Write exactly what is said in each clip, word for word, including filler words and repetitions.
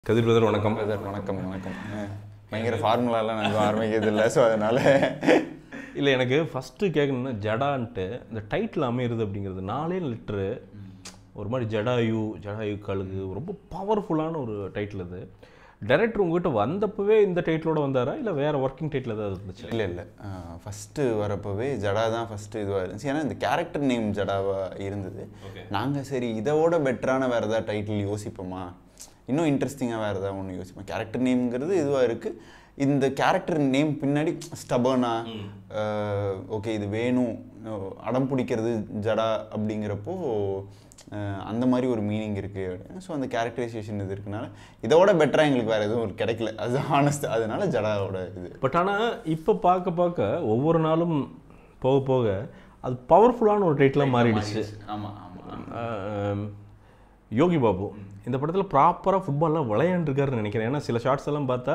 கதிர் brother வணக்கம். Brother வணக்கம் வணக்கம் பயங்கர ஃபார்முலாலாம் நாங்கள் ஆரம்பிக்கிறது இல்லை. ஸோ அதனால் இல்லை, எனக்கு ஃபஸ்ட்டு கேட்கணுன்னா ஜடான்ட்டு இந்த டைட்டில் அமையிறது அப்படிங்கிறது நாலே லிட்ரு ஒரு மாதிரி ஜடாயு ஜடாயு கழுகு ரொம்ப பவர்ஃபுல்லான ஒரு டைட்டில். அது டைரக்டர் உங்கள்கிட்ட வந்தப்பவே இந்த டைட்டிலோட வந்தாரா இல்லை வேறு ஒர்க்கிங் டைட்டில் ஏதாவது இருந்துச்சு? இல்லை இல்லை ஃபஸ்ட்டு வரப்போவே ஜடா தான் ஃபஸ்ட்டு இதுவாக இருந்துச்சு. ஏன்னா இந்த கேரக்டர் நேம் ஜடாவாக இருந்தது. நாங்கள் சரி இதோட பெட்டரான வேறு ஏதாவது டைட்டில் யோசிப்போமா, இன்னும் இன்ட்ரெஸ்டிங்காக வேறு ஏதாவது ஒன்று யோசிப்போம். கேரக்டர் நேம்ங்கிறது இதுவாக இருக்குது. இந்த கேரக்டர் நேம் பின்னாடி ஸ்டபர்னா ஓகே இது வேணும் அடம் பிடிக்கிறது ஜடா அப்படிங்கிறப்போ அந்த மாதிரி ஒரு மீனிங் இருக்குது. ஸோ அந்த கேரக்டரைசேஷன் இது இருக்குனால இதோட பெட்டராக எங்களுக்கு வேறு எதுவும் கிடைக்கல. அது ஹானஸ்ட், அதனால ஜடாவோட இது. பட் ஆனால் இப்போ பார்க்க பார்க்க ஒவ்வொரு நாளும் போக போக அது பவர்ஃபுல்லான ஒரு டைட்டிலாக மாறிடுச்சு. ஆமாம் ஆமாம். யோகி பாபு இந்த படத்தில் ப்ராப்பராக ஃபுட்பால்லாம் விளையாண்டுருக்காருன்னு நினைக்கிறேன். ஏன்னா சில ஷார்ட்ஸ் எல்லாம் பார்த்தா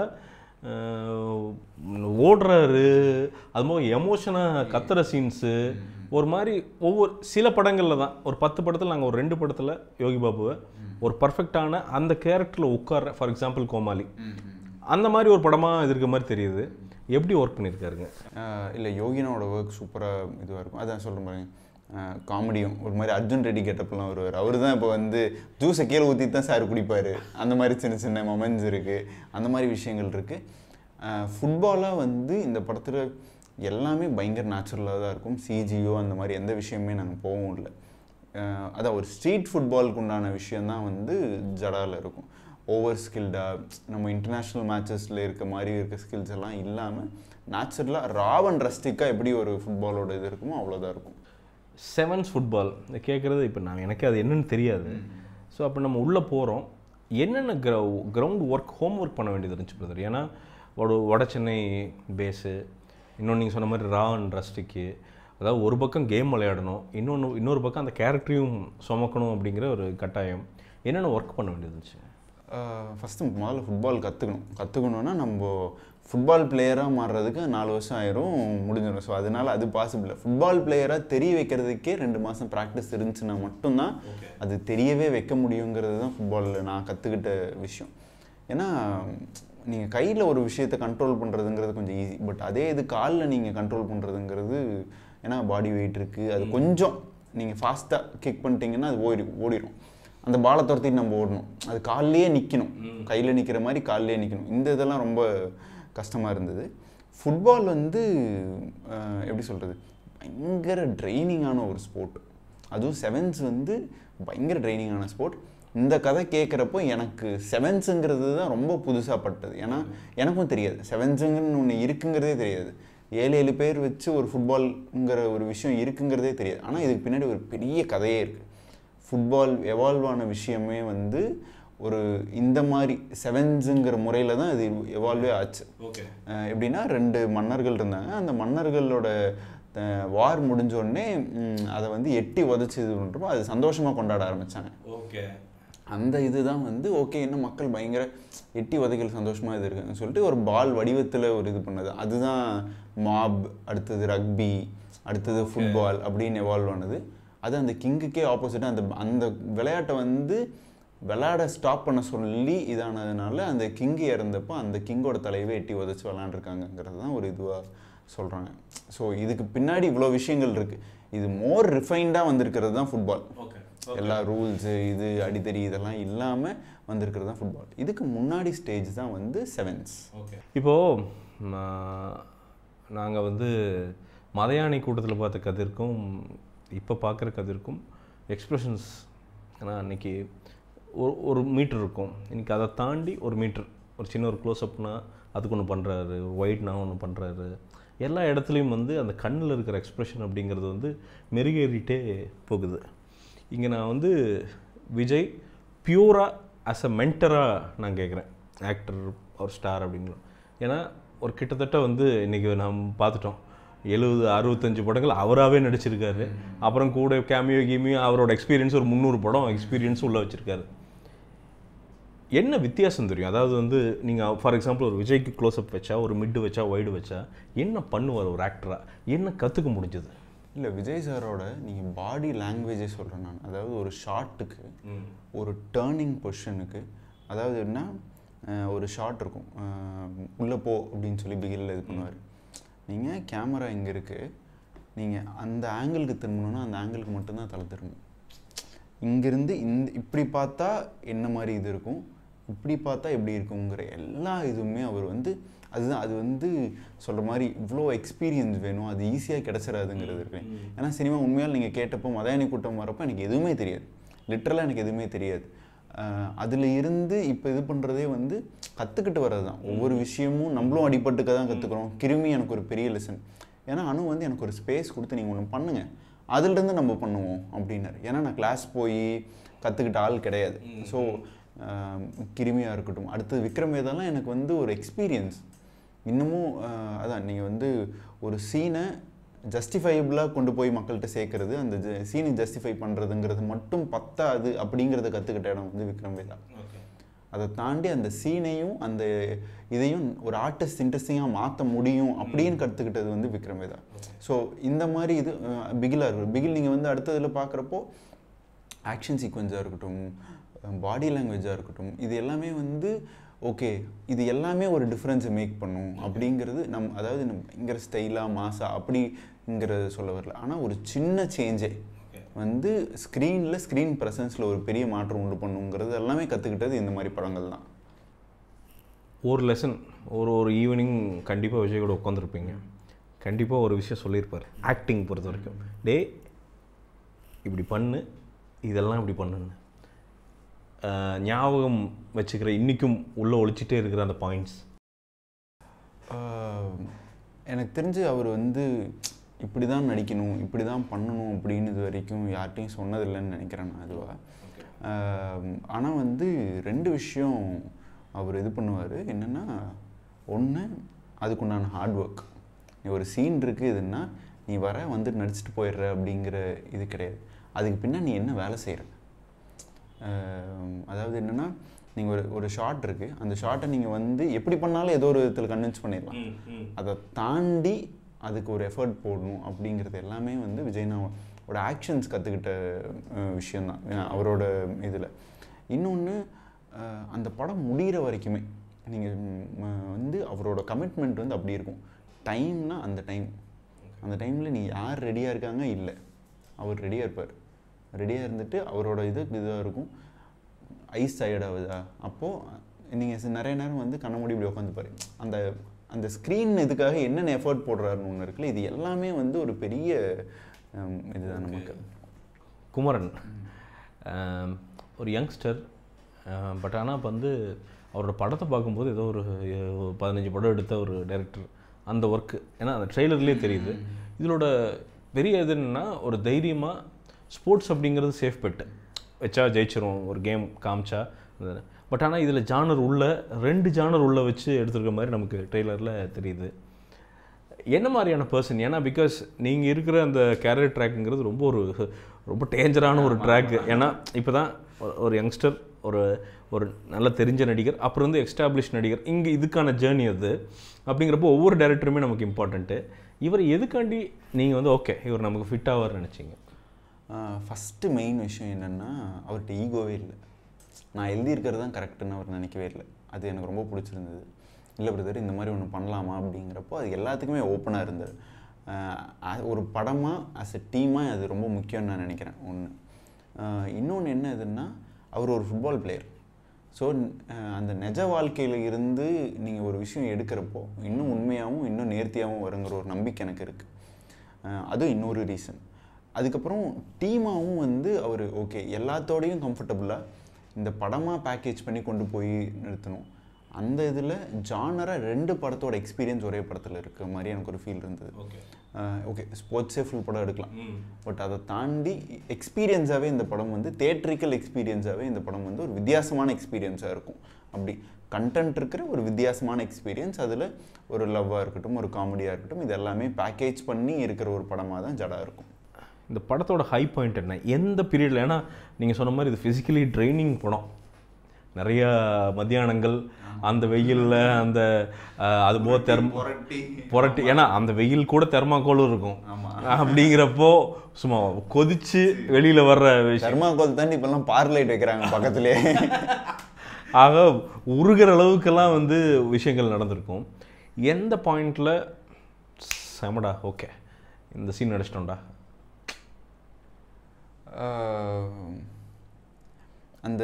ஓடுறாரு, அது மாதிரி எமோஷனாக கத்துற சீன்ஸு ஒரு மாதிரி ஒவ்வொரு சில படங்களில் தான். ஒரு பத்து படத்தில் நாங்கள் ஒரு ரெண்டு படத்தில் யோகி பாபுவை ஒரு பர்ஃபெக்டான அந்த கேரக்டரில் உட்கார்ற, ஃபார் எக்ஸாம்பிள் கோமாளி, அந்த மாதிரி ஒரு படமாக இது இருக்க மாதிரி தெரியுது. எப்படி ஒர்க் பண்ணியிருக்காருங்க? இல்லை, யோகினோட ஒர்க் சூப்பராக இதுவாக இருக்கும். அதான் சொல்கிறேன் பாருங்க, காமெடியும் ஒரு மாதிரி அர்ஜுன் ரெட்டி கெட்டப்லாம் வருவார். அவர் தான் இப்போ வந்து ஜூஸை கீழே ஊற்றி தான் சார் குடிப்பார். அந்த மாதிரி சின்ன சின்ன மொமெண்ட்ஸ் இருக்குது, அந்த மாதிரி விஷயங்கள் இருக்குது. ஃபுட்பாலாக வந்து இந்த படத்தில் எல்லாமே பயங்கர நேச்சுரலாக தான் இருக்கும். சிஜியோ அந்த மாதிரி எந்த விஷயமே நாங்கள் போகவும் இல்லை. அதான் ஒரு ஸ்ட்ரீட் ஃபுட்பாலுக்கு உண்டான விஷயந்தான் வந்து ஜடாவில் இருக்கும். ஓவர் ஸ்கில்டாக நம்ம இன்டர்நேஷ்னல் மேட்சஸில் இருக்க மாதிரி இருக்க ஸ்கில்ஸ் எல்லாம் இல்லாமல் நேச்சுரலாக ராவ் அண்ட் ரஸ்டிக்காக எப்படி ஒரு ஃபுட்பாலோட இது இருக்குமோ அவ்வளோதான் இருக்கும். செவன்ஸ் ஃபுட்பால் கேட்குறது இப்போ நான் எனக்கு அது என்னென்னு தெரியாது. ஸோ அப்போ நம்ம உள்ளே போகிறோம், என்னென்ன கிரௌ கிரவுண்ட் ஒர்க் ஹோம் ஒர்க் பண்ண வேண்டியது இருந்துச்சு பிரதர்? ஏன்னா ஒரு வட சென்னை பேஸு, இன்னொன்று நீங்கள் சொன்ன மாதிரி ரா அண்ட் ரஸ்டிக்கு, அதாவது ஒரு பக்கம் கேம் விளையாடணும், இன்னொன்று இன்னொரு பக்கம் அந்த கேரக்டரையும் சுமக்கணும் அப்படிங்கிற ஒரு கட்டாயம். என்னென்ன ஒர்க் பண்ண வேண்டியது இருந்துச்சு? ஃபஸ்ட்டு முதல்ல ஃபுட்பால் கற்றுக்கணும். கற்றுக்கணுன்னா நம்ம ஃபுட்பால் பிளேயராக மாறுறதுக்கு நாலு வருஷம் ஆயிரும் முடிஞ்சிடும். ஸோ அதனால் அது பாசிபிள். ஃபுட்பால் பிளேயராக தெரிய வைக்கிறதுக்கே ரெண்டு மாதம் ப்ராக்டிஸ் இருந்துச்சுன்னா மட்டும்தான் அது தெரியவே வைக்க முடியுங்கிறது தான் ஃபுட்பாலில் நான் கற்றுக்கிட்ட விஷயம். ஏன்னா நீங்கள் கையில் ஒரு விஷயத்தை கண்ட்ரோல் பண்ணுறதுங்கிறது கொஞ்சம் ஈஸி. பட் அதே இது காலில் நீங்கள் கண்ட்ரோல் பண்ணுறதுங்கிறது, ஏன்னா பாடி வெயிட் இருக்குது, அது கொஞ்சம் நீங்கள் ஃபாஸ்ட்டாக கிக் பண்ணிட்டீங்கன்னா அது ஓடி ஓடிடும். அந்த பாலை துரத்திட்டு நம்ம ஓடணும், அது கால்லையே நிற்கணும், கையில் நிற்கிற மாதிரி கால்லையே நிற்கணும். இந்த இதெல்லாம் ரொம்ப கஷ்டமாக இருந்தது. ஃபுட்பால் வந்து எப்படி சொல்கிறது, பயங்கர ட்ரைனிங்கான ஒரு ஸ்போர்ட். அதுவும் செவன்ஸ் வந்து பயங்கர ட்ரைனிங்கான ஸ்போர்ட். இந்த கதை கேட்குறப்போ எனக்கு செவன்ஸுங்கிறது தான் ரொம்ப புதுசாக பட்டது. ஏன்னா எனக்கும் தெரியாது செவன்ஸுங்கன்னு ஒன்று இருக்குங்கிறதே தெரியாது. ஏழு ஏழு பேர் வச்சு ஒரு ஃபுட்பால்ங்கிற ஒரு விஷயம் இருக்குங்கிறதே தெரியாது. ஆனால் இதுக்கு பின்னாடி ஒரு பெரிய கதையே இருக்குது. ஃபுட்பால் எவால்வ் ஆன விஷயமே வந்து ஒரு இந்த மாதிரி செவன்ஸுங்கிற முறையில் தான் இது எவால்வே ஆச்சு. எப்படின்னா ரெண்டு மன்னர்கள் இருந்தாங்க. அந்த மன்னர்களோட வார் முடிஞ்சோடனே அதை வந்து எட்டி உதச்சி இது பண்ணுறப்போ அது சந்தோஷமாக கொண்டாட ஆரம்பித்தாங்க. ஓகே, அந்த இது தான் வந்து ஓகே இன்னும் மக்கள் பயங்கர எட்டி உதைகள் சந்தோஷமாக இது இருக்குன்னு சொல்லிட்டு ஒரு பால் வடிவத்தில் ஒரு இது பண்ணது. அதுதான் மாப், அடுத்தது ரக்பி, அடுத்தது ஃபுட்பால் அப்படின்னு எவால்வ் ஆனது. அது அந்த கிங்குக்கே ஆப்போசிட்டாக அந்த அந்த விளையாட்டை வந்து விளையாட ஸ்டாப் பண்ண சொல்லி இதானதுனால அந்த கிங்கு இறந்தப்போ அந்த கிங்கோட தலையவே எட்டி உதச்சி விளையாண்டுருக்காங்கங்கிறது தான் ஒரு இதுவாக சொல்கிறாங்க. ஸோ இதுக்கு பின்னாடி இவ்வளோ விஷயங்கள் இருக்குது. இது மோர் ரிஃபைன்டாக வந்திருக்கிறது தான் ஃபுட்பால். எல்லா ரூல்ஸு இது அடித்தடி இதெல்லாம் இல்லாமல் வந்திருக்கிறது தான் ஃபுட்பால். இதுக்கு முன்னாடி ஸ்டேஜ் தான் வந்து செவன்ஸ். ஓகே, இப்போது நாங்கள் வந்து மதையானை கூட்டத்தில் பார்த்த கதிர்க்கும் இப்போ பார்க்குற கதிர்க்கும் எக்ஸ்ப்ரெஷன்ஸ், ஏன்னா அன்றைக்கி ஒரு ஒரு மீட்ரு இருக்கும், இன்றைக்கி அதை தாண்டி ஒரு மீட்ரு, ஒரு சின்ன ஒரு க்ளோஸ்அப்னா அதுக்கு ஒன்று பண்ணுறாரு, ஒயிட்னா ஒன்று பண்ணுறாரு. எல்லா இடத்துலையும் வந்து அந்த கண்ணில் இருக்கிற எக்ஸ்ப்ரெஷன் அப்படிங்கிறது வந்து மெருகேறிட்டே போகுது. இங்கே நான் வந்து விஜய் பியூராக ஆஸ் அ மென்டராக நான் கேட்குறேன், ஆக்டர் ஒரு ஸ்டார் அப்படிங்கிற. ஏன்னா ஒரு கிட்டத்தட்ட வந்து இன்றைக்கி நம்ம பார்த்துட்டோம் எழுபது அறுபத்தஞ்சு படங்கள் அவராகவே நடிச்சிருக்காரு. அப்புறம் கூட கேமியோ கீமியோ அவரோட எக்ஸ்பீரியன்ஸ் ஒரு முந்நூறு படம் எக்ஸ்பீரியன்ஸ் உள்ளே வச்சுருக்காரு. என்ன வித்தியாசம் தெரியும்? அதாவது வந்து நீங்கள் ஃபார் எக்ஸாம்பிள் ஒரு விஜய்க்கு க்ளோஸ்அப் வச்சா, ஒரு மிட்டு வச்சா, ஒய்டு வச்சா என்ன பண்ணுவார் ஒரு ஆக்டராக? என்ன கற்றுக்க முடிஞ்சது? இல்லை, விஜய் சாரோட நீங்கள் பாடி லாங்குவேஜே சொல்கிறேன் நான். அதாவது ஒரு ஷார்ட்டுக்கு, ஒரு டேர்னிங் பொசிஷனுக்கு, அதாவது என்ன ஒரு ஷாட் இருக்கும், உள்ளே போ அப்படின்னு சொல்லி பிகிலில் இது பண்ணுவார். நீங்கள் கேமரா இங்கே இருக்குது, நீங்கள் அந்த ஆங்கிளுக்கு திரும்பணுன்னா அந்த ஆங்கிளுக்கு மட்டும்தான் தலை திரும்பணும். இங்கேருந்து இந்த இப்படி பார்த்தா என்ன மாதிரி இது இருக்கும், இப்படி பார்த்தா எப்படி இருக்குங்கிற எல்லா இதுவுமே அவர் வந்து அதுதான் அது வந்து சொல்கிற மாதிரி இவ்வளோ எக்ஸ்பீரியன்ஸ் வேணும், அது ஈஸியாக கிடச்சிடாதுங்கிறது இருக்கு. ஏன்னா சினிமா உண்மையால் நீங்கள் கேட்டப்போ மதாயணி கூட்டம் வரப்போ எனக்கு எதுவுமே தெரியாது, லிட்ரலாக எனக்கு எதுவுமே தெரியாது. அதில் இருந்து இப்போ இது பண்ணுறதே வந்து கற்றுக்கிட்டு வர்றது தான். ஒவ்வொரு விஷயமும் நம்மளும் அடிபட்டுக்க தான் கற்றுக்குறோம். கிருமி எனக்கு ஒரு பெரிய லெசன். ஏன்னா அனு வந்து எனக்கு ஒரு ஸ்பேஸ் கொடுத்து நீங்கள் ஒன்று பண்ணுங்கள், அதுலேருந்து நம்ம பண்ணுவோம் அப்படின்னாரு. ஏன்னா நான் கிளாஸ் போய் கற்றுக்கிட்ட ஆள் கிடையாது. ஸோ கிருமியாக இருக்கட்டும், அடுத்தது விக்ரமேதாலாம் எனக்கு வந்து ஒரு எக்ஸ்பீரியன்ஸ். இன்னமும் அதான் நீங்கள் வந்து ஒரு சீனை ஜஸ்டிஃபைபிளாக கொண்டு போய் மக்கள்கிட்ட சேர்க்கறது, அந்த ஜ சீனை ஜஸ்டிஃபை பண்ணுறதுங்கிறது மட்டும் பத்தாது அப்படிங்கிறத கற்றுக்கிட்ட இடம் வந்து விக்ரமேதா. அதை தாண்டி அந்த சீனையும் அந்த இதையும் ஒரு ஆர்டிஸ்ட் இன்ட்ரெஸ்டிங்காக மாற்ற முடியும் அப்படின்னு கற்றுக்கிட்டது வந்து விக்ரமேதா. ஸோ இந்த மாதிரி இது பிகிலாக இருக்கும். பிகில் நீங்கள் வந்து அடுத்ததில் பார்க்குறப்போ ஆக்ஷன் சீக்வன்ஸாக இருக்கட்டும், பாடி லாங்குவேஜாக இருக்கட்டும், இது எல்லாமே வந்து ஓகே, இது எல்லாமே ஒரு டிஃப்ரென்ஸை மேக் பண்ணும் அப்படிங்கிறது நம் அதாவது நம் இங்கிற ஸ்டைலாக மாசா அப்படிங்கிறத சொல்ல வரல. ஆனால் ஒரு சின்ன சேஞ்சே வந்து ஸ்க்ரீனில் ஸ்க்ரீன் ப்ரெசன்ஸில் ஒரு பெரிய மாற்றம் உண்டு பண்ணுங்கிறது எல்லாமே கற்றுக்கிட்டது இந்த மாதிரி படங்கள் தான். ஒரு லெசன் ஒரு ஒரு ஈவினிங் கண்டிப்பாக விஜய் கூட உட்காந்துருப்பீங்க, கண்டிப்பாக ஒரு விஷயம் சொல்லியிருப்பார் ஆக்டிங் பொறுத்த வரைக்கும், டே இப்படி பண்ணு, இதெல்லாம் இப்படி பண்ணுன்னு ஞாபகம் வச்சுக்கிற இன்றைக்கும் உள்ளே ஒழிச்சிட்டே இருக்கிற அந்த பாயிண்ட்ஸ். எனக்கு தெரிஞ்சு அவர் வந்து இப்படி தான் நடிக்கணும், இப்படி தான் பண்ணணும் அப்படின்னு இது வரைக்கும் யார்கிட்டையும் சொன்னதில்லைன்னு நினைக்கிறேன் நான் அதுவாக. ஆனால் வந்து ரெண்டு விஷயம் அவர் இது பண்ணுவார். என்னென்னா, ஒன்று அதுக்குண்டான ஹார்ட் ஒர்க். நீ ஒரு சீன் இருக்குது இதுன்னா நீ வர வந்துட்டு நடிச்சுட்டு போயிடுற அப்படிங்கிற இது கிடையாது. அதுக்கு பின்னா நீ என்ன வேலை செய்கிற, அதாவது என்னென்னா நீங்கள் ஒரு ஒரு ஷார்ட் இருக்குது, அந்த ஷார்ட்டை நீங்கள் வந்து எப்படி பண்ணாலும் ஏதோ ஒரு விதத்தில் கன்வின்ஸ் பண்ணிடலாம். அதை தாண்டி அதுக்கு ஒரு எஃபர்ட் போடணும் அப்படிங்கிறது எல்லாமே வந்து விஜய்னாவோட ஆக்ஷன்ஸ் கற்றுக்கிட்ட விஷயந்தான் அவரோட இதில். இன்னொன்று, அந்த படம் முடிகிற வரைக்குமே நீங்கள் வந்து அவரோட கமிட்மெண்ட் வந்து அப்படி இருக்கும். டைம்னா அந்த டைம், அந்த டைமில் நீ யார் ரெடியாக இருக்காங்க இல்லை, அவர் ரெடியாக இருப்பார். ரெடியாக இருந்துட்டு அவரோட இது இதாக இருக்கும். ஐஸ் டயர்டாகுதா அப்போது நீங்கள் நிறைய நேரம் வந்து கண்ண மூடி இப்படி உட்காந்துப்பாரு. அந்த அந்த ஸ்க்ரீன் இதுக்காக என்னென்ன எஃபர்ட் போடுறாருன்னு ஒன்று இருக்குல்ல, இது எல்லாமே வந்து ஒரு பெரிய இதுதான் நமக்கு. குமரன் ஒரு யங்ஸ்டர், பட் ஆனால் இப்போ வந்து அவரோட படத்தை பார்க்கும்போது ஏதோ ஒரு பதினஞ்சு படம் எடுத்த ஒரு டைரக்டர் அந்த ஒர்க்கு, ஏன்னா அந்த ட்ரெய்லர்லேயே தெரியுது. இதோட பெரிய இது என்னென்னா, ஒரு தைரியமாக ஸ்போர்ட்ஸ் அப்படிங்கிறது சேஃப் பெட்டு வச்சா ஜெயிச்சிரும், ஒரு கேம் காமிச்சா. பட் ஆனால் இதில் ஜானர் உள்ள ரெண்டு ஜானர் உள்ளே வச்சு எடுத்துருக்க மாதிரி நமக்கு ட்ரெய்லரில் தெரியுது. என்ன மாதிரியான பர்சன்? ஏன்னா பிகாஸ் நீங்கள் இருக்கிற அந்த கேரியர் ட்ராக்குங்கிறது ரொம்ப ஒரு ரொம்ப டேஞ்சரான ஒரு ட்ராக்கு. ஏன்னா இப்போ தான் ஒரு யங்ஸ்டர், ஒரு ஒரு நல்ல தெரிஞ்ச நடிகர், அப்புறம் வந்து எஸ்டாப்ளிஷ் நடிகர், இங்கே இதுக்கான ஜேர்னி அது. அப்படிங்கிறப்போ ஒவ்வொரு டேரக்டருமே நமக்கு இம்பார்ட்டண்ட்டு. இவர் எதுக்காண்டி நீங்கள் வந்து ஓகே இவர் நமக்கு ஃபிட் ஆவார்னு நினச்சிங்க? ஃபஸ்ட்டு மெயின் விஷயம் என்னென்னா, அவர்கிட்ட ஈகோவே இல்லை. நான் எழுதியிருக்கிறது தான் கரெக்டுன்னு அவர் நினைக்கவே இல்லை. அது எனக்கு ரொம்ப பிடிச்சிருந்தது. இல்லை பிரதர் இந்த மாதிரி ஒன்று பண்ணலாமா அப்படிங்கிறப்போ அது எல்லாத்துக்குமே ஓப்பனாக இருந்தது. ஒரு படமாக ஆஸ் எ டீமாக அது ரொம்ப முக்கியம்னு நான் நினைக்கிறேன். ஒன்று. இன்னொன்று என்ன இதுன்னா, அவர் ஒரு ஃபுட்பால் பிளேயர். ஸோ அந்த நிஜ வாழ்க்கையில் இருந்து நீங்கள் ஒரு விஷயம் எடுக்கிறப்போ இன்னும் உண்மையாகவும் இன்னும் நேர்த்தியாகவும் வருங்கிற ஒரு நம்பிக்கை எனக்கு இருக்குது. அதுவும் இன்னொரு ரீசன். அதுக்கப்புறம் டீமாகவும் வந்து அவர் ஓகே எல்லாத்தோடையும் கம்ஃபர்டபுளாக இந்த படமாக பேக்கேஜ் பண்ணி கொண்டு போய் நிறுத்தணும். அந்த இதில் ஜானராக ரெண்டு படத்தோட எக்ஸ்பீரியன்ஸ் ஒரே படத்தில் இருக்க மாதிரி எனக்கு ஒரு ஃபீல் இருந்தது. ஓகே ஸ்போர்ட்ஸே ஃபுல் படம் எடுக்கலாம், பட் அதை தாண்டி எக்ஸ்பீரியன்ஸாகவே இந்த படம் வந்து தேட்ரிக்கல் எக்ஸ்பீரியன்ஸாகவே இந்த படம் வந்து ஒரு வித்தியாசமான எக்ஸ்பீரியன்ஸாக இருக்கும். அப்படி கண்டென்ட் இருக்கிற ஒரு வித்தியாசமான எக்ஸ்பீரியன்ஸ், அதில் ஒரு லவ்வாக இருக்கட்டும், ஒரு காமெடியாக இருக்கட்டும், இது எல்லாமே பேக்கேஜ் பண்ணி இருக்கிற ஒரு படமாக தான் ஜடா இருக்கும். இந்த படத்தோட ஹை பாயிண்ட் என்ன, எந்த பீரியடில்? ஏன்னா நீங்கள் சொன்ன மாதிரி இது ஃபிசிக்கலி ட்ரைனிங் படம், நிறையா மத்தியானங்கள் அந்த வெயிலில் அந்த அது போக தெர்ம புரட்டி, ஏன்னா அந்த வெயில் கூட தெர்மாக்கோலும் இருக்கும். அப்படிங்கிறப்போ சும்மா கொதிச்சு வெளியில் வர்ற தெர்மாக்கோல் தாண்டி இப்போல்லாம் பார்லைட் வைக்கிறாங்க பக்கத்துலேயே. ஆக உருகிற அளவுக்கெல்லாம் வந்து விஷயங்கள் நடந்திருக்கும். எந்த பாயிண்டில் செமடா ஓகே இந்த சீன் நடிச்சிட்டோம்டா? அந்த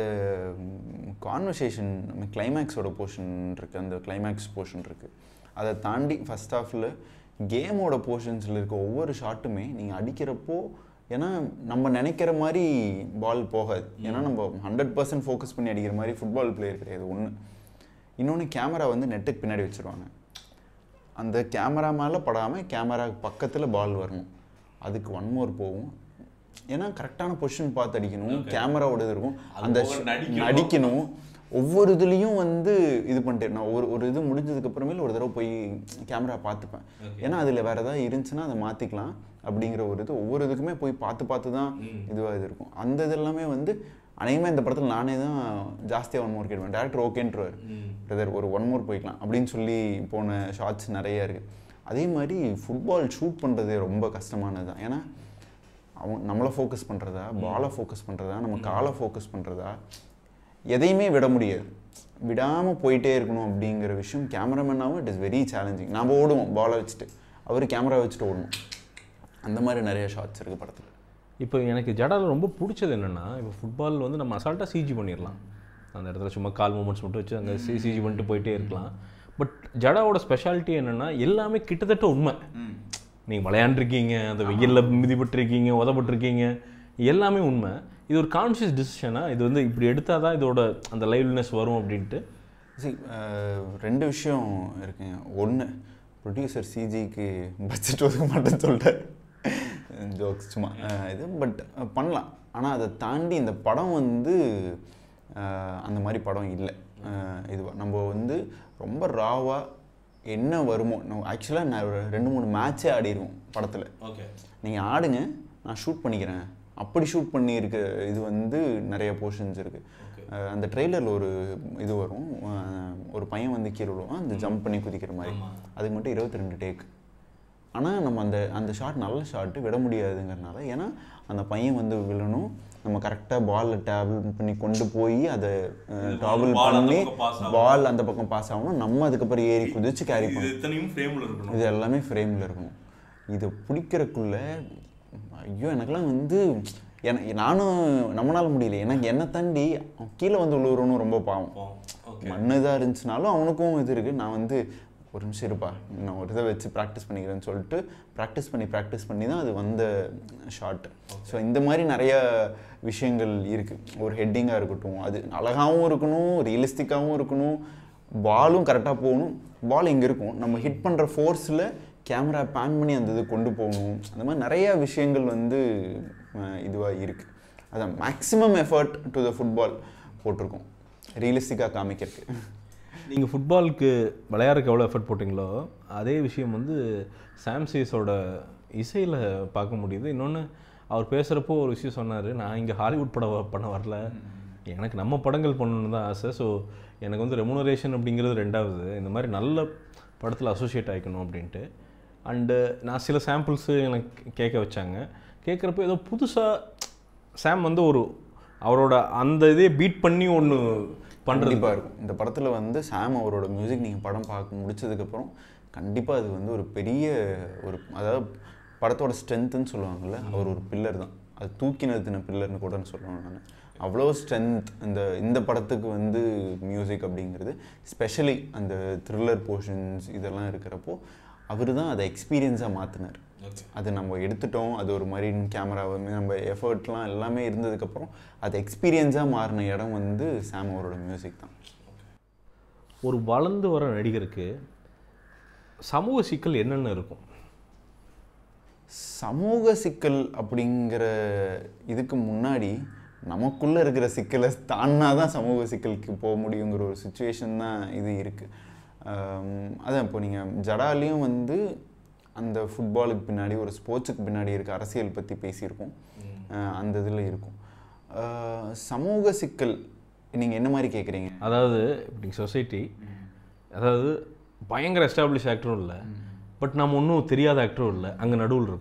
கான்வர்சேஷன் கிளைமேக்ஸோட போர்ஷன் இருக்குது, அந்த கிளைமேக்ஸ் போர்ஷன் இருக்குது. அதை தாண்டி ஃபஸ்ட் ஹாஃபில் கேமோட போர்ஷன்ஸில் இருக்க ஒவ்வொரு ஷாட்டுமே நீங்கள் அடிக்கிறப்போ, ஏன்னா நம்ம நினைக்கிற மாதிரி பால் போகாது. ஏன்னா நம்ம ஹண்ட்ரட் பர்சன்ட் ஃபோக்கஸ் பண்ணி அடிக்கிற மாதிரி ஃபுட்பால் பிளேயர் கிடையாது ஒன்று. இன்னொன்று கேமரா வந்து நெட்டுக்கு பின்னாடி வச்சுருவாங்க. அந்த கேமரா மேலே படாமல் கேமரா பக்கத்தில் பால் வரணும். அதுக்கு ஒன் மோர் போகும். ஏன்னா கரெக்டான பொசிஷன் பார்த்து அடிக்கணும். கேமராவோட இது இருக்கும், அந்த நடிக்கணும். ஒவ்வொரு இதுலேயும் வந்து இது பண்ணிட்டு நான் ஒரு ஒரு இது முடிஞ்சதுக்கப்புறமேல ஒரு தடவை போய் கேமரா பார்த்துப்பேன். ஏன்னா அதில் வேறு ஏதாவது இருந்துச்சுன்னா அதை மாற்றிக்கலாம் அப்படிங்கிற ஒரு இது ஒவ்வொரு இதுக்குமே போய் பார்த்து பார்த்து தான் இதுவாக இது இருக்கும். அந்த இது எல்லாமே வந்து அநேகமாக இந்த படத்தில் நானே தான் ஜாஸ்தியாக ஒன் மோர் கேட்பேன். டேரக்டர் ஓகேன்றவர், பிரதர் ஒரு ஒன் மோர் போய்க்கலாம் அப்படின்னு சொல்லி போன ஷார்ட்ஸ் நிறையா இருக்குது. அதே மாதிரி ஃபுட்பால் ஷூட் பண்ணுறது ரொம்ப கஷ்டமானது தான். ஏன்னா அவங்க நம்மளை ஃபோக்கஸ் பண்ணுறதா, பாலை ஃபோக்கஸ் பண்ணுறதா, நம்ம காலை ஃபோக்கஸ் பண்ணுறதா, எதையுமே விட முடியாது. விடாமல் போயிட்டே இருக்கணும் அப்படிங்கிற விஷயம் கேமராமேனாகவும் இட் இஸ் வெரி சேலஞ்சிங். நாம் ஓடுவோம் பாலை வச்சுட்டு, அவர் கேமரா வச்சுட்டு ஓடணும். அந்த மாதிரி நிறைய ஷார்ட்ஸ் இருக்குது படத்தில். இப்போ எனக்கு ஜடாவில் ரொம்ப பிடிச்சது என்னென்னா, இப்போ ஃபுட்பால் வந்து நம்ம அசால்ட்டாக சிஜி பண்ணிடலாம். அந்த இடத்துல சும்மா கால் மூமெண்ட்ஸ் மட்டும் வச்சு அங்கே சி சிஜி பண்ணிட்டு போயிட்டே இருக்கலாம். பட் ஜடாவோட ஸ்பெஷாலிட்டி என்னென்னா எல்லாமே கிட்டத்தட்ட உண்மை. நீங்கள் விளையாண்டுருக்கீங்க, அந்த வெயிலில் மிதிப்பட்டிருக்கீங்க, உதப்பட்டிருக்கீங்க, எல்லாமே உண்மை. இது ஒரு கான்ஷியஸ் டிசிஷனா? இது வந்து இப்படி எடுத்தால் தான் இதோட அந்த லைவ்லினஸ் வரும் அப்படின்ட்டு? சரி, ரெண்டு விஷயம் இருக்குங்க. ஒன்று, ப்ரொடியூசர் சிஜிக்கு பட்ஜெட் ஒதுக்க மாட்டேன்னு சொல்லிட்டார். ஜோக்ஸ் சும்மா இது, பட் பண்ணலாம். ஆனால் அதை தாண்டி இந்த படம் வந்து அந்த மாதிரி படம் இல்லை. இதுவாக நம்ம வந்து ரொம்ப ராவாக என்ன வருமோ, நம்ம ஆக்சுவலாக நான் ஒரு ரெண்டு மூணு மேட்சே ஆடிடுவோம் படத்தில். ஓகே, நீங்கள் ஆடுங்க, நான் ஷூட் பண்ணிக்கிறேன், அப்படி ஷூட் பண்ணியிருக்க இது வந்து நிறைய போர்ஷன்ஸ் இருக்குது. அந்த ட்ரெய்லரில் ஒரு இது வரும், ஒரு பையன் வந்து கீழே விடுவான், அந்த ஜம்ப் பண்ணி குதிக்கிற மாதிரி. அதுக்கு மட்டும் இருபத்தி ரெண்டு டேக். ஆனால் நம்ம அந்த அந்த ஷாட் நல்ல ஷாட்டு விட முடியாதுங்கிறனால, ஏன்னா அந்த பையன் வந்து விழணும், நம்ம கரெக்டாக பாலில் டேபிள் பண்ணி கொண்டு போய் அதை ட்ராவல் பண்ணி பால் அந்த பக்கம் பாஸ் ஆகணும், நம்ம அதுக்கப்புறம் ஏறி குதிச்சு கேரி பண்ணணும். இது எல்லாமே ஃப்ரேமில் இருக்கணும். இதை பிடிக்கிறதுக்குள்ள ஐயோ எனக்கெல்லாம் வந்து எனக்கு நானும் நம்மளால முடியல. எனக்கு என்னை தாண்டி கீழே வந்து உள்ளவரும் ரொம்ப பாவம். மண்ணு இதாக இருந்துச்சுனாலும் அவனுக்கும் இது இருக்குது. நான் வந்து ஒரு நிமிஷம் இருப்பா, நான் ஒரு இதை வச்சு ப்ராக்டிஸ் பண்ணிக்கிறேன்னு சொல்லிட்டு ப்ராக்டிஸ் பண்ணி ப்ராக்டிஸ் பண்ணி தான் அது வந்த ஷார்ட். ஸோ இந்த மாதிரி நிறைய விஷயங்கள் இருக்குது. ஒரு ஹெட்டிங்காக இருக்கட்டும், அது அழகாகவும் இருக்கணும், ரியலிஸ்டிக்காகவும் இருக்கணும், பாலும் கரெக்டாக போகணும். பால் இங்கே இருக்கும், நம்ம ஹிட் பண்ணுற ஃபோர்ஸில் கேமரா பேன் பண்ணி அந்த இது கொண்டு போகணும். அந்த மாதிரி நிறையா விஷயங்கள் வந்து இதுவாக இருக்குது. அதான் maximum effort to the football போட்டிருக்கோம் ரியலிஸ்டிக்காக காமிக்கிறதுக்கு. நீங்கள் ஃபுட்பாலுக்கு விளையாடுறதுக்கு எவ்வளோ எஃபர்ட் போட்டிங்களோ அதே விஷயம் வந்து சாம்சேஸோட இசையில் பார்க்க முடியுது. இன்னொன்று அவர் பேசுகிறப்போ ஒரு விஷயம் சொன்னார், நான் இங்கே ஹாலிவுட் படம் பண்ண வரல, எனக்கு நம்ம படங்கள் பண்ணணுன்னு தான் ஆசை. ஸோ எனக்கு வந்து ரெமுனரேஷன் அப்படிங்கிறது ரெண்டாவது, இந்த மாதிரி நல்ல படத்தில் அசோசியேட் ஆகிக்கணும் அப்படின்ட்டு. அண்டு நான் சில சாம்பிள்ஸு எனக்கு கேட்க வச்சாங்க. கேட்குறப்போ ஏதோ புதுசாக சாம் வந்து ஒரு அவரோட அந்த இதே பீட் பண்ணி ஒன்று பண்ணுறதுப்பாக இருக்கும். இந்த படத்தில் வந்து சாம் அவரோட மியூசிக் நீங்கள் படம் பார்க்க முடிச்சதுக்கப்புறம் கண்டிப்பாக அது வந்து ஒரு பெரிய ஒரு, அதாவது படத்தோட ஸ்ட்ரென்த்துன்னு சொல்லுவாங்கள்ல, அவர் ஒரு பில்லர் தான். அது தூக்கி நிறுத்தின பில்லர்னு கூட சொல்லுவேன் நான். அவ்வளோ ஸ்ட்ரென்த் இந்த இந்த படத்துக்கு வந்து மியூசிக் அப்படிங்கிறது, ஸ்பெஷலி அந்த த்ரில்லர் போர்ஷன்ஸ் இதெல்லாம் இருக்கிறப்போ அவர் தான் அதை எக்ஸ்பீரியன்ஸாக மாற்றினார். அது நம்ம எடுத்துட்டோம், அது ஒரு மாதிரி கேமரா நம்ம எஃபர்ட்லாம் எல்லாமே இருந்ததுக்கப்புறம் அது எக்ஸ்பீரியன்ஸாக மாறின இடம் வந்து சாம் அவரோட மியூசிக் தான். ஒரு வளர்ந்து வர நடிகருக்கு சமூக சிக்கல் என்னென்ன இருக்கும்? சமூக சிக்கல் அப்படிங்கிற இதுக்கு முன்னாடி நமக்குள்ளே இருக்கிற சிக்கலை தானா தான் சமூக சிக்கலுக்கு போக முடியுங்கிற ஒரு சுச்சுவேஷன் தான் இது இருக்குது. அதான் இப்போ நீங்கள் ஜடாலையும் வந்து அந்த ஃபுட்பாலுக்கு பின்னாடி ஒரு ஸ்போர்ட்ஸுக்கு பின்னாடி இருக்க அரசியல் பற்றி பேசியிருக்கோம். அந்த இதில் இருக்கும் சமூக சிக்கல். நீங்கள் என்ன மாதிரி கேட்குறீங்க? அதாவது இப்படி சொசைட்டி, அதாவது பயங்கர எஸ்டாப்ளிஷ் ஆக்டரும் இல்லை, பட் நம்ம ஒன்றும் தெரியாத ஆக்டரும் இல்லை, அங்கே நடுவில் இருக்கிறோம்.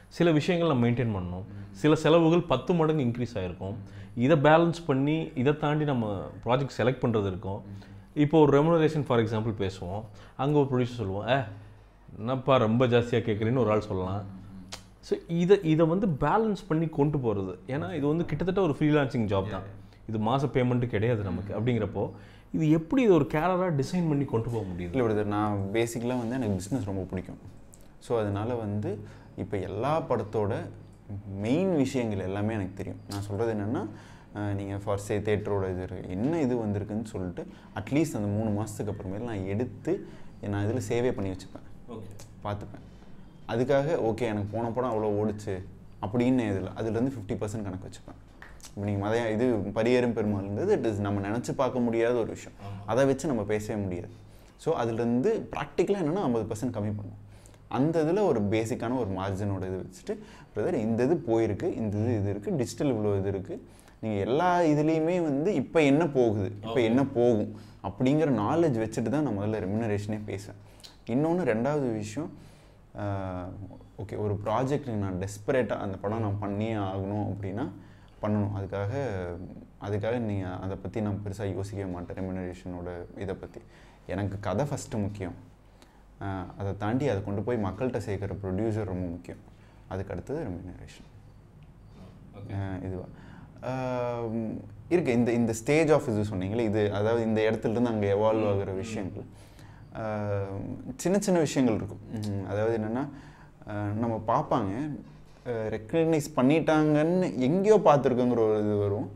சில விஷயங்கள் நம்ம மெயின்டைன் பண்ணணும், சில செலவுகள் பத்து மடங்கு இன்க்ரீஸ் ஆகிருக்கும். இதை பேலன்ஸ் பண்ணி இதை தாண்டி நம்ம ப்ராஜெக்ட் செலக்ட் பண்ணுறது இருக்கும். இப்போ ஒரு ரெமுனரேஷன் ஃபார் எக்ஸாம்பிள் பேசுவோம், அங்கே ஒரு ப்ரொடியூசர் சொல்லுவோம், ஏ என்னப்பா ரொம்ப ஜாஸ்தியாக கேட்குறேன்னு ஒரு ஆள் சொல்லலாம். ஸோ இதை இதை வந்து பேலன்ஸ் பண்ணி கொண்டு போகிறது, ஏன்னா இது வந்து கிட்டத்தட்ட ஒரு ஃப்ரீலான்சிங் ஜாப் தான், இது மாத பேமெண்ட்டு கிடையாது நமக்கு. அப்படிங்கிறப்போ இது எப்படி இது ஒரு கேரராக டிசைன் பண்ணி கொண்டு போக முடியுது? இல்லை பிரதர், நான் பேசிக்கலாக வந்து எனக்கு பிஸ்னஸ் ரொம்ப பிடிக்கும். ஸோ அதனால் வந்து இப்போ எல்லா படத்தோட மெயின் விஷயங்கள் எல்லாமே எனக்கு தெரியும். நான் சொல்கிறது என்னென்னா, நீங்கள் ஃபார் சே தேட்டரோட இது இருக்குது என்ன இது வந்திருக்குன்னு சொல்லிட்டு அட்லீஸ்ட் அந்த மூணு மாதத்துக்கு அப்புறமேல நான் எடுத்து நான் இதில் சேவே பண்ணி வச்சுப்பேன், ஓகே பார்த்துப்பேன். அதுக்காக ஓகே எனக்கு போன படம் அவ்வளோ ஓடிச்சு அப்படின்னு இதில் அதுலேருந்து ஃபிஃப்டி பர்சன்ட் கணக்கு வச்சுப்பேன். இப்போ நீங்கள் மதையா இது பரியேறும் பெருமாள்ன்றது இட் இஸ் நம்ம நினச்சி பார்க்க முடியாத ஒரு விஷயம், அதை வச்சு நம்ம பேசவே முடியாது. ஸோ அதுலேருந்து ப்ராக்டிக்கலாக என்னென்னா ஐம்பது பர்சன்ட் கம்மி பண்ணும். அந்த இதில் ஒரு பேசிக்கான ஒரு மார்ஜினோட இது வச்சுட்டு பிரதர் இந்த இது போயிருக்கு, இந்த இது இது இருக்குது, டிஜிட்டல் இவ்வளோ இது இருக்குது, நீங்கள் எல்லா இதுலேயுமே வந்து இப்போ என்ன போகுது, இப்போ என்ன போகும் அப்படிங்கிற நாலேஜ் வச்சுட்டு தான் நான் முதல்ல ரெமுனரேஷனே பேசுவேன். இன்னொன்று ரெண்டாவது விஷயம், ஓகே ஒரு ப்ராஜெக்ட் நான் டெஸ்பரேட்டாக அந்த படம் நான் பண்ணியே ஆகணும் அப்படின்னா பண்ணணும். அதுக்காக அதுக்காக நீங்கள் அதை பற்றி நான் பெருசாக யோசிக்கவே மாட்டேன். ரெமுனரேஷனோட இதை பற்றி எனக்கு கதை ஃபஸ்ட்டு முக்கியம், அதை தாண்டி அதை கொண்டு போய் மக்கள்கிட்ட சேர்க்குற ப்ரொடியூசர் ரொம்ப முக்கியம், அதுக்கு அடுத்தது ரெமுனரேஷன். இதுவா இருக்குது இந்த இந்த ஸ்டேஜ் ஆஃப் இது சொன்னீங்களே, இது அதாவது இந்த இடத்துலேருந்து அங்கே எவால்வ் ஆகிற விஷயங்கள் சின்ன சின்ன விஷயங்கள் இருக்கும். அதாவது என்னென்னா நம்ம பார்ப்பாங்க ரெக்கக்னைஸ் பண்ணிட்டாங்கன்னு எங்கேயோ பார்த்துருக்கோங்கிற ஒரு இது வரும்,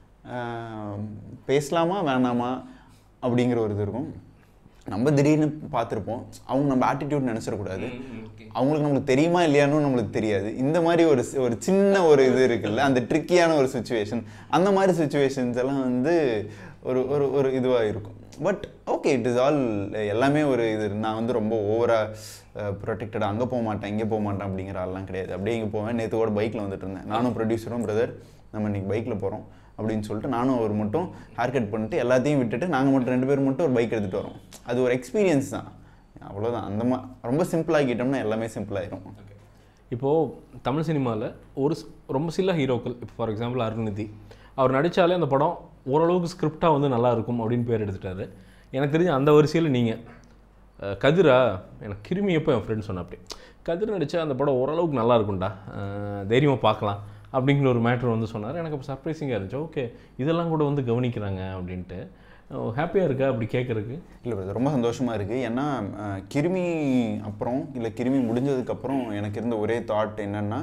பேசலாமா வேணாமா அப்படிங்கிற ஒரு இது இருக்கும். நம்ம திடீர்னு பார்த்துருப்போம், அவங்க நம்ம ஆட்டிடியூட் நினச்சிடக்கூடாது, அவங்களுக்கு நம்மளுக்கு தெரியுமா இல்லையான்னு நம்மளுக்கு தெரியாது. இந்த மாதிரி ஒரு ஒரு சின்ன ஒரு இது இருக்குல்ல, அந்த ட்ரிக்கியான ஒரு சுச்சுவேஷன், அந்த மாதிரி சுச்சுவேஷன்ஸ் எல்லாம் வந்து ஒரு ஒரு ஒரு இதுவாக இருக்கும். But okay it is all எல்லாமே ஒரு இது. நான் வந்து ரொம்ப ஓவராக ப்ரொடெக்டடாக அங்கே போக மாட்டேன் இங்கே போக மாட்டேன் அப்படிங்கிற ஆள்லாம் கிடையாது. அப்படியே இங்கே போவேன். நேற்று கூட பைக்கில் வந்துட்டு இருந்தேன், நானும் ப்ரொடியூசரும் பிரதர் நம்ம இன்றைக்கி பைக்கில் போகிறோம் அப்படின்னு சொல்லிட்டு நானும் அவர் மட்டும் ஹேர் கட் பண்ணிட்டு எல்லாத்தையும் விட்டுட்டு நாங்கள் மட்டும் ரெண்டு பேரும் மட்டும் ஒரு பைக் எடுத்துகிட்டு வரோம். அது ஒரு எக்ஸ்பீரியன்ஸ் தான், அவ்வளோதான். அந்த மா ரொம்ப சிம்பிளாகிட்டோம்னா எல்லாமே சிம்பிளாகிடும். இப்போது தமிழ் சினிமாவில் ஒரு ரொம்ப சில ஹீரோக்கள், இப்போ ஃபார் எக்ஸாம்பிள் அருண்நிதி, அவர் நடித்தாலே அந்த படம் ஓரளவுக்கு ஸ்கிரிப்டாக வந்து நல்லா இருக்கும் அப்படின்னு பேர் எடுத்துட்டாரு. எனக்கு தெரிஞ்ச அந்த வரிசையில் நீங்கள் கதிரா, எனக்கு கிருமி எப்போ என் ஃப்ரெண்ட் சொன்ன அப்படி கதிர் நடித்தா அந்த படம் ஓரளவுக்கு நல்லா இருக்கும்டா, தைரியமாக பார்க்கலாம் அப்படிங்கிற ஒரு மேட்ரு வந்து சொன்னார். எனக்கு அப்போ சர்ப்ரைசிங்காக இருந்துச்சு. ஓகே இதெல்லாம் கூட வந்து கவனிக்கிறாங்க அப்படின்ட்டு. ஹாப்பியாக இருக்கா அப்படி கேட்குறதுக்கு? இல்லை பிரதர், ரொம்ப சந்தோஷமாக இருக்குது. ஏன்னா கிருமி அப்புறம் இல்லை கிருமி முடிஞ்சதுக்கப்புறம் எனக்கு இருந்த ஒரே தாட் என்னென்னா,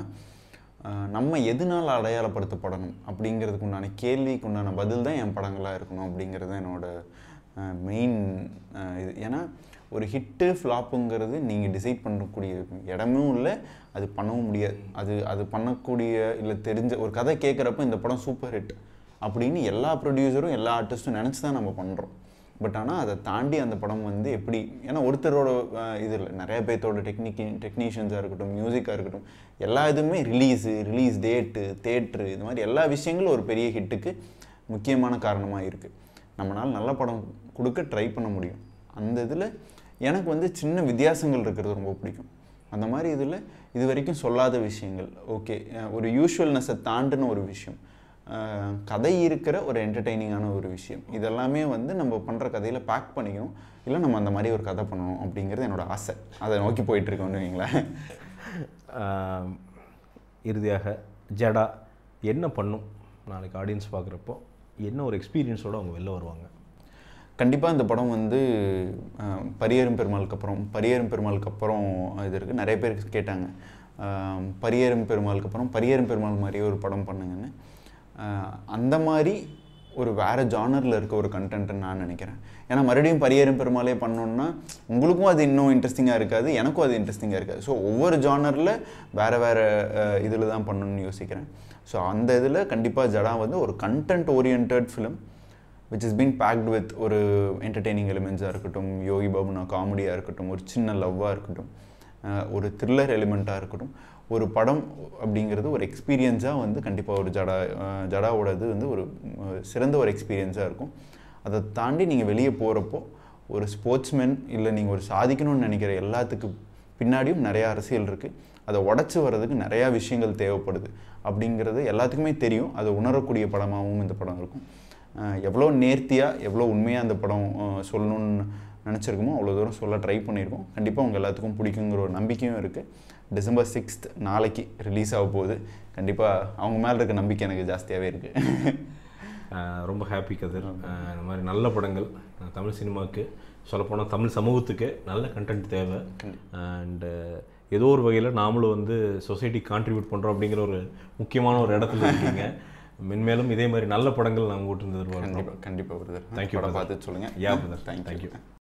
நம்ம எதனால் அடையாளப்படுத்தப்படணும் அப்படிங்கிறதுக்கு உண்டான கேள்விக்கு உண்டான பதில் தான் என் படங்களாக இருக்கணும் அப்படிங்கிறது என்னோடய மெயின் இது. ஏன்னா ஒரு ஹிட்டு ஃப்ளாப்புங்கிறது நீங்கள் டிசைட் பண்ணக்கூடிய இடமும் இல்லை, அது பண்ணவும் முடியாது. அது அது பண்ணக்கூடிய இல்லை தெரிஞ்ச ஒரு கதை கேட்குறப்ப இந்த படம் சூப்பர் ஹிட் அப்படின்னு எல்லா ப்ரொடியூசரும் எல்லா ஆர்டிஸ்ட்டும் நினச்சி தான் நம்ம பண்ணுறோம். பட் ஆனால் அதை தாண்டி அந்த படம் வந்து எப்படி, ஏன்னா ஒருத்தரோட இது இல்லை, நிறைய பேர்த்தோட டெக்னிக் டெக்னீஷியன்ஸாக இருக்கட்டும், மியூசிக்காக இருக்கட்டும், எல்லா இதுவுமே ரிலீஸு ரிலீஸ் டேட்டு தேட்ரு இது மாதிரி எல்லா விஷயங்களும் ஒரு பெரிய ஹிட்டுக்கு முக்கியமான காரணமாக இருக்குது. நம்மளால் நல்ல படம் கொடுக்க ட்ரை பண்ண முடியும். அந்த இதில் எனக்கு வந்து சின்ன வித்தியாசங்கள் இருக்கிறது ரொம்ப பிடிக்கும். அந்த மாதிரி இதில் இது வரைக்கும் சொல்லாத விஷயங்கள், ஓகே ஒரு யூஷுவல்னஸை தாண்டின ஒரு விஷயம், கதை இருக்கிற ஒரு என்டர்டெய்னிங்கான ஒரு விஷயம், இதெல்லாமே வந்து நம்ம பண்ணுற கதையில் பேக் பண்ணிக்கணும். இல்லை நம்ம அந்த மாதிரி ஒரு கதை பண்ணணும் அப்படிங்கிறது என்னோடய ஆசை. அதை நோக்கி போயிட்டுருக்கோன்னு வைங்களேன். இறுதியாக ஜடா என்ன பண்ணும் நாளைக்கு ஆடியன்ஸ் பார்க்குறப்போ, என்ன ஒரு எக்ஸ்பீரியன்ஸோடு அவங்க வெளில வருவாங்க? கண்டிப்பாக இந்த படம் வந்து பரியேறும் பெருமாளுக்கு அப்புறம் பரியேறும் பெருமாளுக்கு அப்புறம் இது இருக்குது. நிறைய பேர் கேட்டாங்க பரியேறும் பெருமாளுக்கு அப்புறம் பரியேறும் பெருமாள் மாதிரியே ஒரு படம் பண்ணுங்கன்னு. அந்த மாதிரி ஒரு வேறு ஜானரில் இருக்க ஒரு கண்டென்ட்னு நான் நினைக்கிறேன். ஏன்னா மறுபடியும் பரியேறும் பெருமாளே பண்ணோன்னா உங்களுக்கும் அது இன்னும் இன்ட்ரெஸ்டிங்காக இருக்காது, எனக்கும் அது இன்ட்ரெஸ்டிங்காக இருக்காது. ஸோ ஒவ்வொரு ஜானரில் வேறு வேறு இதில் தான் பண்ணணும்னு யோசிக்கிறேன். ஸோ அந்த இதில் கண்டிப்பாக ஜடா வந்து ஒரு content oriented film which has been packed with ஒரு என்டர்டெய்னிங் எலிமெண்ட்ஸாக இருக்கட்டும், யோகி பாபுனா காமெடியாக இருக்கட்டும், ஒரு சின்ன லவ்வாக இருக்கட்டும், ஒரு த்ரில்லர் எலிமெண்ட்டாக இருக்கட்டும், ஒரு படம் அப்படிங்கிறது ஒரு எக்ஸ்பீரியன்ஸாக வந்து கண்டிப்பாக ஒரு ஜடா ஜடாவோடது வந்து ஒரு சிறந்த ஒரு எக்ஸ்பீரியன்ஸாக இருக்கும். அதை தாண்டி நீங்கள் வெளியே போகிறப்போ ஒரு ஸ்போர்ட்ஸ்மேன் இல்லை நீங்கள் ஒரு சாதிக்கணும்னு நினைக்கிற எல்லாத்துக்கு பின்னாடியும் நிறையா அரசியல் இருக்குது. அதை உடச்சி வர்றதுக்கு நிறையா விஷயங்கள் தேவைப்படுது அப்படிங்கிறது எல்லாத்துக்குமே தெரியும். அதை உணரக்கூடிய படமாகவும் இந்த படம் இருக்கும். எவ்வளோ நேர்த்தியாக எவ்வளோ உண்மையாக அந்த படம் சொல்லணும்னு நினச்சிருக்கோமோ அவ்வளோ தூரம் சொல்ல ட்ரை பண்ணியிருக்கோம். கண்டிப்பாக உங்கள் எல்லாத்துக்கும் பிடிக்குங்கிற ஒரு நம்பிக்கையும் இருக்குது. டிசம்பர் சிக்ஸ்த் நாளைக்கு ரிலீஸ் ஆக போகுது. கண்டிப்பாக அவங்க மேலே இருக்க நம்பிக்கை எனக்கு ஜாஸ்தியாகவே இருக்குது. ரொம்ப ஹாப்பி கதிர். இந்த மாதிரி நல்ல படங்கள் தமிழ் சினிமாவுக்கு சொல்லப்போனால் தமிழ் சமூகத்துக்கு நல்ல கண்டென்ட் தேவை. அண்டு ஏதோ ஒரு வகையில் நாமளும் வந்து சொசைட்டி கான்ட்ரிபியூட் பண்ணுறோம் அப்படிங்கிற ஒரு முக்கியமான ஒரு இடத்துல இருக்கீங்க. மென்மேலும் இதே மாதிரி நல்ல படங்கள் நாங்கள் கூட்டு இருந்தது. கண்டிப்பாக கண்டிப்பாக வருது. தேங்க்யூ. பார்த்து சொல்லுங்கள். Yeah brother. தேங்க்யூ.